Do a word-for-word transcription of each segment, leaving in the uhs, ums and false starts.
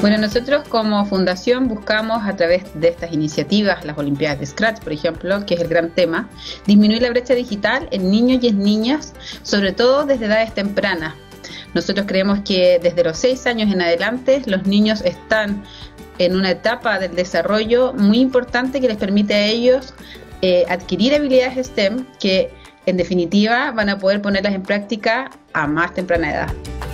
Bueno, nosotros como fundación buscamos a través de estas iniciativas, las Olimpiadas de Scratch, por ejemplo, que es el gran tema, disminuir la brecha digital en niños y en niñas, sobre todo desde edades tempranas. Nosotros creemos que desde los seis años en adelante los niños están en una etapa del desarrollo muy importante que les permite a ellos eh, adquirir habilidades STEM que en definitiva van a poder ponerlas en práctica a más temprana edad.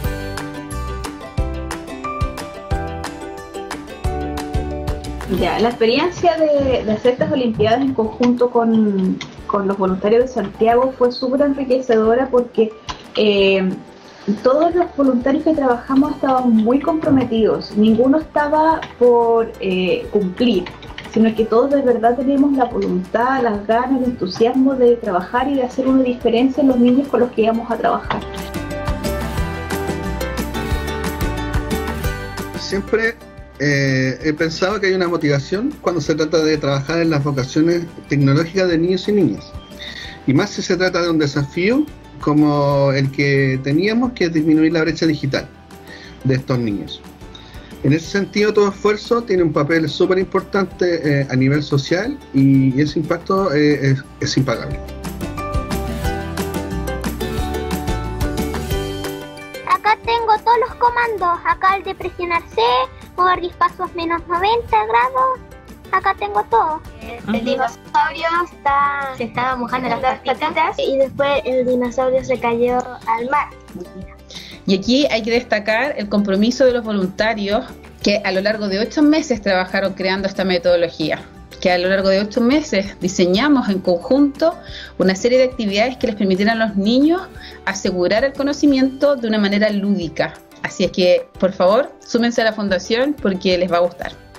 Ya, la experiencia de, de hacer estas Olimpiadas en conjunto con, con los voluntarios de Santiago fue súper enriquecedora porque eh, todos los voluntarios que trabajamos estaban muy comprometidos, ninguno estaba por eh, cumplir, sino que todos de verdad teníamos la voluntad, las ganas, el entusiasmo de trabajar y de hacer una diferencia en los niños con los que íbamos a trabajar. Siempre Eh, he pensado que hay una motivación cuando se trata de trabajar en las vocaciones tecnológicas de niños y niñas. Y más si se trata de un desafío como el que teníamos, que es disminuir la brecha digital de estos niños. En ese sentido, todo esfuerzo tiene un papel súper importante eh, a nivel social y ese impacto eh, es, es impagable. Acá tengo todos los comandos. Acá el de presionar C, mover diez pasos menos noventa grados. Acá tengo todo. El, el dinosaurio está, se estaba mojando las patitas y después el dinosaurio se cayó al mar. Y aquí hay que destacar el compromiso de los voluntarios que a lo largo de ocho meses trabajaron creando esta metodología. Que a lo largo de ocho meses diseñamos en conjunto una serie de actividades que les permitieran a los niños asegurar el conocimiento de una manera lúdica. Así es que, por favor, súmense a la fundación porque les va a gustar.